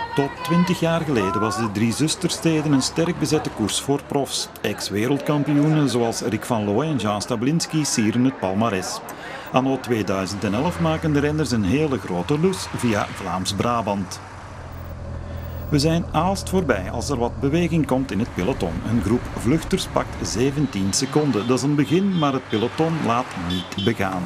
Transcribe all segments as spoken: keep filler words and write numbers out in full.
Tot twintig jaar geleden was de Drie Zustersteden een sterk bezette koers voor profs. Ex-wereldkampioenen zoals Rick van Looy en Jean Stablinski sieren het palmares. Anno tweeduizend elf maken de renners een hele grote lus via Vlaams-Brabant. We zijn Aalst voorbij als er wat beweging komt in het peloton. Een groep vluchters pakt zeventien seconden. Dat is een begin, maar het peloton laat niet begaan.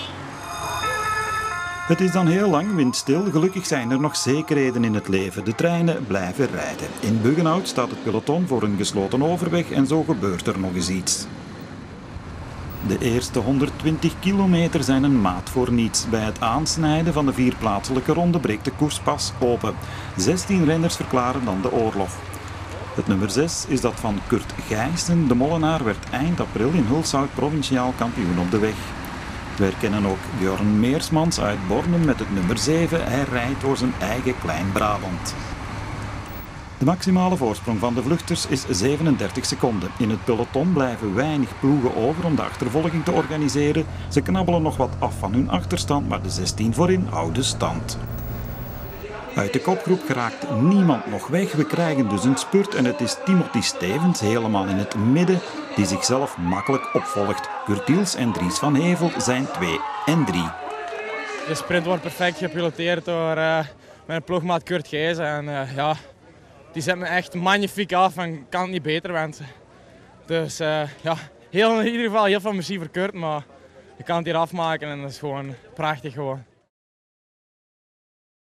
Het is dan heel lang windstil. Gelukkig zijn er nog zekerheden in het leven. De treinen blijven rijden. In Buggenhout staat het peloton voor een gesloten overweg en zo gebeurt er nog eens iets. De eerste honderdtwintig kilometer zijn een maat voor niets. Bij het aansnijden van de vierplaatselijke ronde breekt de koers pas open. zestien renners verklaren dan de oorlog. Het nummer zes is dat van Kurt Gijssen. De Molenaar werd eind april in Hulshout provinciaal kampioen op de weg. We herkennen ook Björn Meersmans uit Bornem met het nummer zeven. Hij rijdt door zijn eigen Klein-Brabant. De maximale voorsprong van de vluchters is zevenendertig seconden. In het peloton blijven weinig ploegen over om de achtervolging te organiseren. Ze knabbelen nog wat af van hun achterstand, maar de zestien voorin houden stand. Uit de kopgroep geraakt niemand nog weg. We krijgen dus een spurt en het is Timothy Stevens helemaal in het midden die zichzelf makkelijk opvolgt. Kurt Iels en Dries van Hevel zijn twee en drie. De sprint wordt perfect gepiloteerd door uh, mijn ploegmaat Kurt Gijzen. En uh, ja, die zet me echt magnifiek af en ik kan het niet beter wensen. Dus uh, ja, heel, in ieder geval heel veel merci voor Kurt, maar je kan het hier afmaken en dat is gewoon prachtig gewoon.